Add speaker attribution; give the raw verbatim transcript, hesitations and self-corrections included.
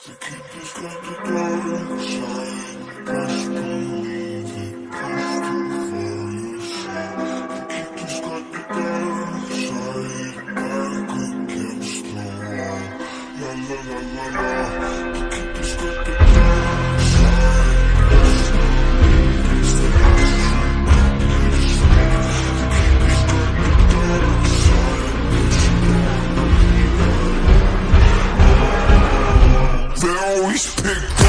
Speaker 1: The keeper's got the dark side, best believe it, push too far, you say. The keeper's got the dark side, back against the wall. La la la la la. The keeper's got the dark side, best believe it's the last trick up your sleeve. The keeper's got the dark side, but you don't know. They always pick